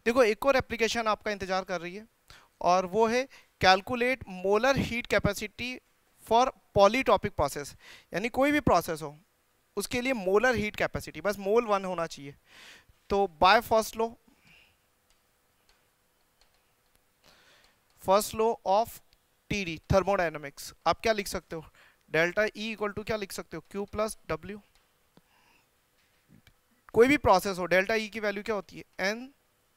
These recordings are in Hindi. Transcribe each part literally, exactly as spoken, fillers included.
देखो एक और एप्लीकेशन आपका इंतजार कर रही है, और वो है calculate molar heat capacity for polytropic process. यानी कोई भी प्रोसेस हो उसके लिए मोलर हीट कैपेसिटी, बस मोल वन होना चाहिए। तो by first law, first law of TD thermodynamics, आप क्या लिख सकते हो, डेल्टा ई इक्वल टू क्या लिख सकते हो, क्यू प्लस डब्ल्यू। कोई भी प्रोसेस हो, डेल्टा ई की वैल्यू क्या होती है, N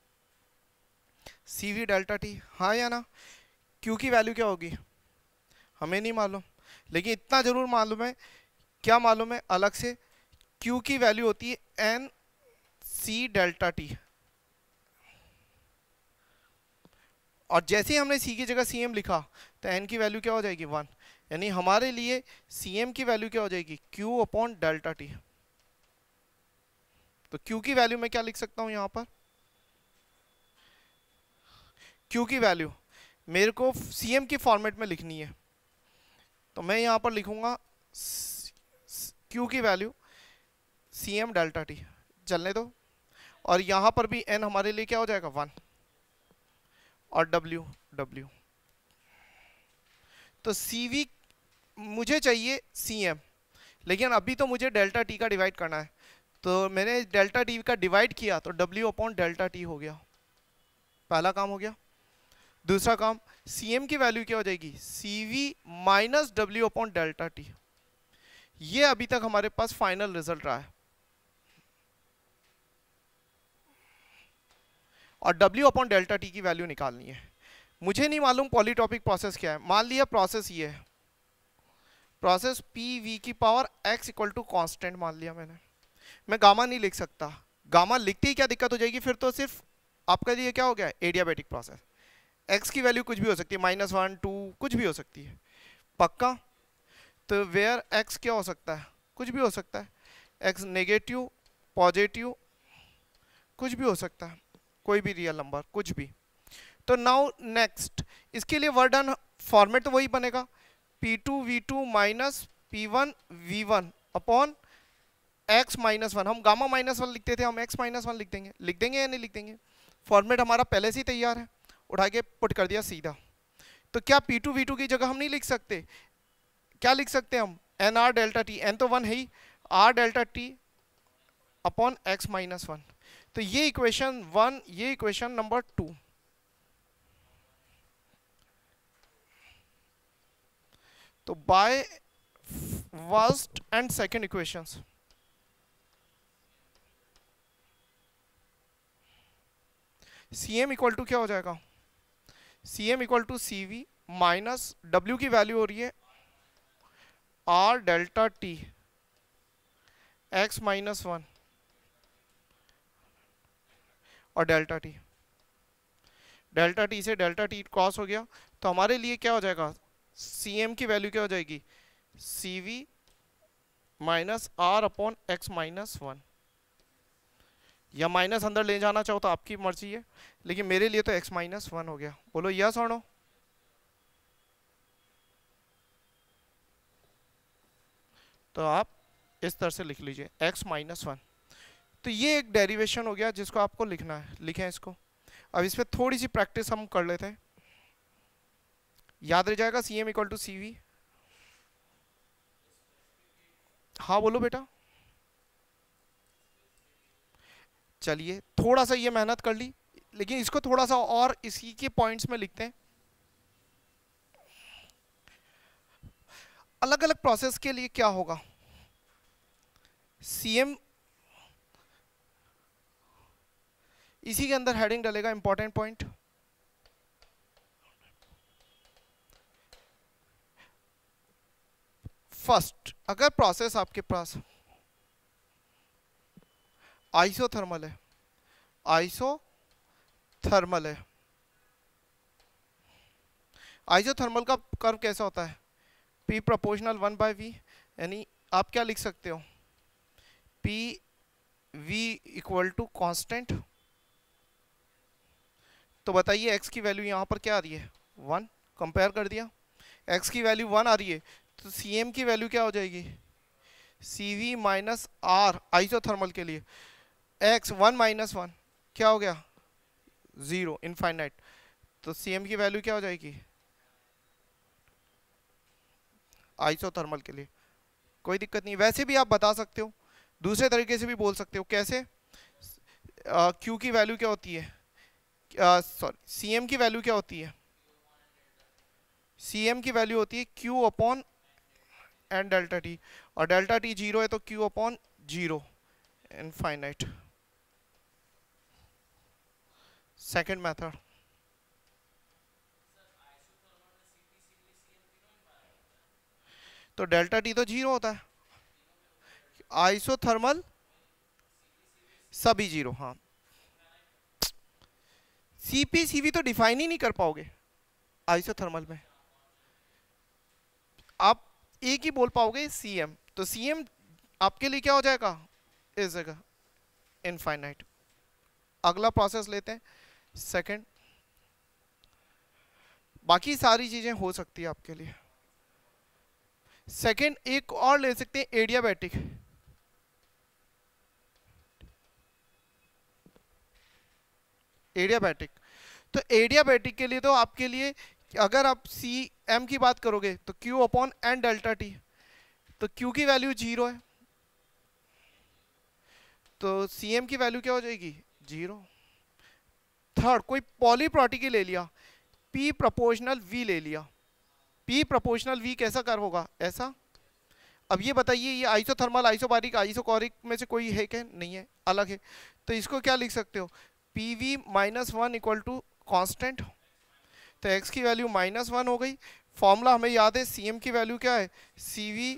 C V delta T, हाँ या ना। क्यू की वैल्यू क्या होगी हमें नहीं मालूम, लेकिन इतना जरूर मालूम है, क्या मालूम है अलग से, क्यू की वैल्यू होती है एन सी डेल्टा टी। और जैसे ही हमने सी की जगह सी एम लिखा तो एन की वैल्यू क्या हो जाएगी, वन। यानी हमारे लिए सी एम की वैल्यू क्या हो जाएगी, क्यू अपॉन डेल्टा टी। तो क्यू की वैल्यू मैं क्या लिख सकता हूं यहां पर, क्यू की वैल्यू मेरे को सी एम की फॉर्मेट में लिखनी है, तो मैं यहां पर लिखूंगा क्यू की value C M delta T, चलने दो। और यहां पर भी एन हमारे लिए क्या हो जाएगा, वन, और डब्ल्यू डब्ल्यू। तो सीवी मुझे चाहिए सीएम, लेकिन अभी तो मुझे डेल्टा टी का डिवाइड करना है, तो मैंने डेल्टा टी का डिवाइड किया तो डब्ल्यू अपॉन डेल्टा टी हो गया, पहला काम हो गया। दूसरा काम, सीएम की वैल्यू क्या हो जाएगी, CV minus W upon delta T. ये अभी तक हमारे पास फाइनल रिजल्ट रहा है। और W अपॉन डेल्टा टी की वैल्यू निकालनी है। मुझे नहीं मालूम पॉलीटॉपिक प्रोसेस क्या है, मान लिया प्रोसेस ये है, प्रोसेस पी वी की power x equal to constant मान लिया मैंने। मैं गामा नहीं लिख सकता, गामा लिखते ही क्या दिक्कत हो जाएगी, फिर तो सिर्फ आपके लिए क्या हो गया, एडियाबेटिक प्रोसेस। x की वैल्यू कुछ भी हो सकती है, माइनस वन टू कुछ भी हो सकती है, पक्का। तो वेयर x क्या हो सकता है, कुछ भी हो सकता है, x नेगेटिव पॉजिटिव कुछ भी हो सकता है, कोई भी रियल नंबर कुछ भी। तो नाउ नेक्स्ट, इसके लिए वर्ड डन फॉर्मेट तो वही बनेगा, P two V two minus P one V one upon X minus one. हम गामा माइनस वन लिखते थे, हम एक्स माइनस वन लिख देंगे, लिख देंगे या नहीं लिख देंगे, फॉर्मेट हमारा पहले से ही तैयार है, उठा के पुट कर दिया सीधा। तो क्या पी टू वी टू की जगह हम नहीं लिख सकते, क्या लिख सकते हैं हम, N R delta T, N तो वन है ही, R delta T upon X minus one. तो ये इक्वेशन वन, ये इक्वेशन नंबर टू। तो by first and second equations, C M equal to क्या हो जाएगा, C M equal to C V minus W की वैल्यू हो रही है R delta T X minus one और डेल्टा टी, डेल्टा टी से डेल्टा टी क्रॉस हो गया, तो हमारे लिए क्या हो जाएगा, सी एम की वैल्यू क्या हो जाएगी, C V minus R upon X minus one, या माइनस अंदर ले जाना चाहो तो आपकी मर्जी है, लेकिन मेरे लिए तो एक्स माइनस वन हो गया। बोलो यस और नो। तो आप इस तरह से लिख लीजिए एक्स माइनस वन। तो ये एक डेरिवेशन हो गया जिसको आपको लिखना है, लिखें इसको। अब इस पर थोड़ी सी प्रैक्टिस हम कर लेते हैं, याद रह जाएगा C M equal to C V. हाँ बोलो बेटा, चलिए थोड़ा सा ये मेहनत कर ली, लेकिन इसको थोड़ा सा और इसी के पॉइंट्स में लिखते हैं। अलग अलग प्रोसेस के लिए क्या होगा, सीएम इसी के अंदर हेडिंग डालेगा इंपॉर्टेंट पॉइंट। फर्स्ट, अगर प्रोसेस आपके पास आइसोथर्मल है, आइसोथर्मल है, आइसोथर्मल का कर्व कैसा होता है, P proportional one by V, यानी आप क्या लिख सकते हो, P V equal to constant. तो बताइए x की वैल्यू यहाँ पर क्या आ रही है, वन, कंपेयर कर दिया, x की वैल्यू वन आ रही है, तो Cm की वैल्यू क्या हो जाएगी, C V minus R isothermal के लिए, x वन माइनस वन क्या हो गया, जीरो इनफाइनाइट, तो सी एम की वैल्यू क्या हो जाएगी आइसोथर्मल के लिए? कोई दिक्कत नहीं, वैसे भी आप बता सकते हो, दूसरे तरीके से भी बोल सकते हो। कैसे? क्यू uh, की वैल्यू क्या होती है, सॉरी सी एम की वैल्यू क्या होती है, सी एम की वैल्यू होती है Q upon N delta T, और डेल्टा टी जीरो है तो Q upon zero infinite. Second method, तो डेल्टा टी तो जीरो होता है, आइसोथर्मल सभी जीरो। हाँ, सीपी सीवी तो डिफाइन ही नहीं कर पाओगे आइसोथर्मल में, आप एक ही बोल पाओगे सीएम, तो सीएम आपके लिए क्या हो जाएगा इस जगह इनफाइनाइट। अगला प्रोसेस लेते हैं सेकंड, बाकी सारी चीजें हो सकती है आपके लिए। सेकंड एक और ले सकते हैं एडियाबैटिक, एडियाबैटिक तो एडियाबैटिक के लिए तो आपके लिए अगर आप सी एम की बात करोगे तो Q upon N delta T, तो क्यू की वैल्यू जीरो है, तो सी एम की वैल्यू क्या हो जाएगी जीरो। थर्ड, कोई पॉलीप्रोटिकी ले लिया, पी प्रोपोर्शनल वी ले लिया, पी प्रोपोर्शनल वी कैसा कर होगा ऐसा। अब ये बताइए ये आइसोथर्मल आइसोबारिक आइसोकोरिक में से कोई है क्या? नहीं है, अलग है, तो इसको क्या लिख सकते हो, P V minus one equal to constant, तो एक्स की वैल्यू माइनस वन हो गई। फॉर्मूला हमें याद है, सी एम की वैल्यू क्या है सी वी,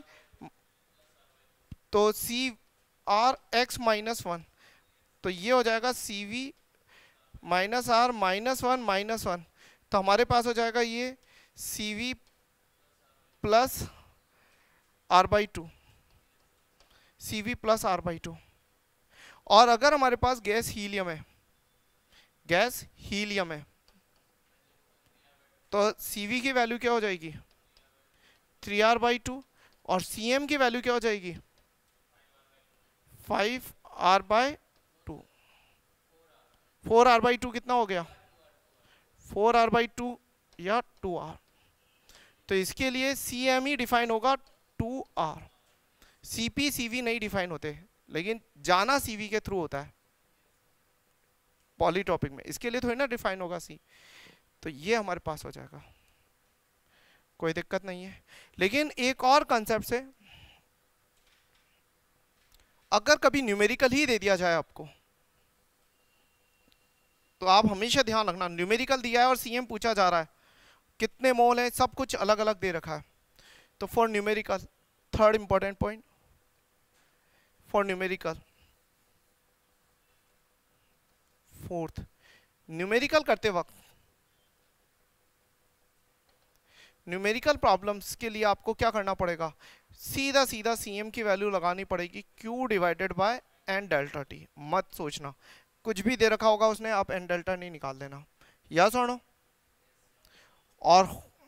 तो C R X minus one, तो ये हो जाएगा C V minus R minus one minus one, तो हमारे पास हो जाएगा ये C V plus R by two, C V plus R by two. और अगर हमारे पास गैस हीलियम है, गैस हीलियम है, तो सी वी की वैल्यू क्या हो जाएगी थ्री आर बाई टू, और सी एम की वैल्यू क्या हो जाएगी five R by two. Four R by two कितना हो गया, फोर आर बाई टू या टू आर, तो इसके लिए सी एम ही डिफाइन होगा टू आर, सीपी सीवी नहीं डिफाइन होते, लेकिन जाना सीवी के थ्रू होता है पॉलीटॉपिक में, इसके लिए थोड़ी ना डिफाइन होगा सी, तो ये हमारे पास हो जाएगा, कोई दिक्कत नहीं है। लेकिन एक और कंसेप्ट से, अगर कभी न्यूमेरिकल ही दे दिया जाए आपको, तो आप हमेशा ध्यान रखना, न्यूमेरिकल दिया है और सीएम पूछा जा रहा है, कितने मोल है, सब कुछ अलग अलग दे रखा है, तो for numerical, third important point for numerical, fourth, numerical करते वक्त, न्यूमेरिकल प्रॉब्लम्स के लिए आपको क्या करना पड़ेगा, सीधा सीधा सीएम की वैल्यू लगानी पड़ेगी Q divided by N delta T, मत सोचना कुछ भी दे रखा होगा उसने, आप एन डेल्टा नहीं निकाल देना, या सुनो। और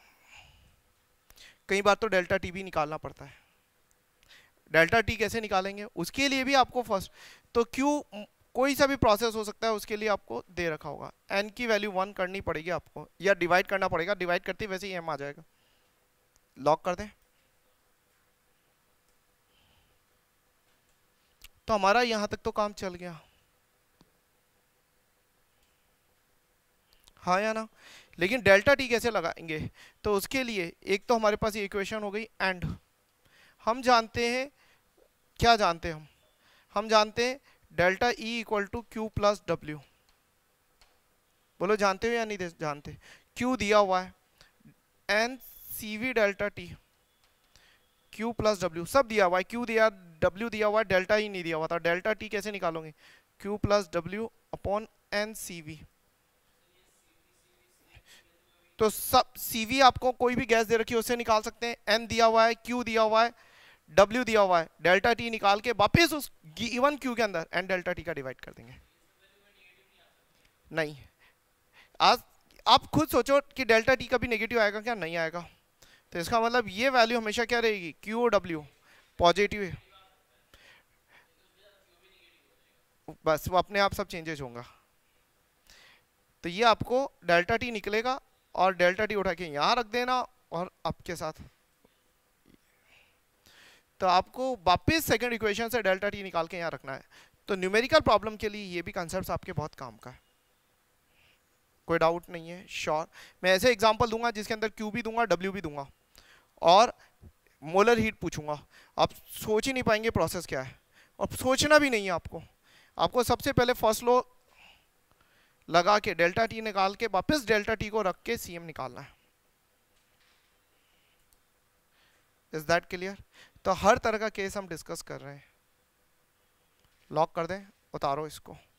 कई बार तो डेल्टा टी भी निकालना पड़ता है, डेल्टा टी कैसे निकालेंगे उसके लिए भी आपको फर्स्ट, तो क्यू कोई सा भी प्रोसेस हो सकता है, उसके लिए आपको दे रखा होगा, एन की वैल्यू वन करनी पड़ेगी आपको, या डिवाइड करना पड़ेगा, डिवाइड करते वैसे ही एम आ जाएगा, लॉक कर दें। तो हमारा यहां तक तो काम चल गया, हाँ या ना। लेकिन डेल्टा टी कैसे लगाएंगे, तो उसके लिए एक तो हमारे पास ये इक्वेशन हो गई, एंड हम जानते हैं, क्या जानते हैं हम हम जानते हैं delta E equal to Q plus W, बोलो जानते हो या नहीं जानते, क्यू दिया हुआ है, N C V delta T, Q plus W सब दिया हुआ है, क्यू दिया डब्ल्यू दिया हुआ है, डेल्टा ई नहीं दिया हुआ था, डेल्टा टी कैसे निकालोगे, Q plus W upon N C V, तो सब सीवी आपको कोई भी गैस दे रखी है उससे निकाल सकते हैं, एन दिया हुआ है, क्यू दिया हुआ है, डब्ल्यू दिया हुआ है, डेल्टा टी निकाल के वापस उस गिवन क्यू के अंदर एन डेल्टा टी का डिवाइड कर देंगे। नहीं, आज आप खुद सोचो कि डेल्टा टी कभी नेगेटिव आएगा क्या, नहीं आएगा, तो इसका मतलब ये वैल्यू हमेशा क्या रहेगी, क्यू और डब्ल्यू पॉजिटिव है, बस वो अपने आप सब चेंजेस होगा। तो ये आपको डेल्टा टी निकलेगा और डेल्टा टी उठा के यहाँ रख देना और आपके साथ, तो आपको वापस सेकंड इक्वेशन से डेल्टा टी निकाल के यहाँ रखना है। तो न्यूमेरिकल प्रॉब्लम के लिए ये भी कंसेप्ट आपके बहुत काम का है, कोई डाउट नहीं है। श्योर मैं ऐसे एग्जांपल दूंगा जिसके अंदर क्यू भी दूंगा, डब्ल्यू भी दूंगा और मोलर हीट पूछूंगा, आप सोच ही नहीं पाएंगे प्रोसेस क्या है, और सोचना भी नहीं है आपको। आपको सबसे पहले फर्स्ट लो लगा के डेल्टा टी निकाल के वापस डेल्टा टी को रख के सीएम निकालना है। Is that clear? तो हर तरह का केस हम डिस्कस कर रहे हैं। लॉक कर दें, उतारो इसको।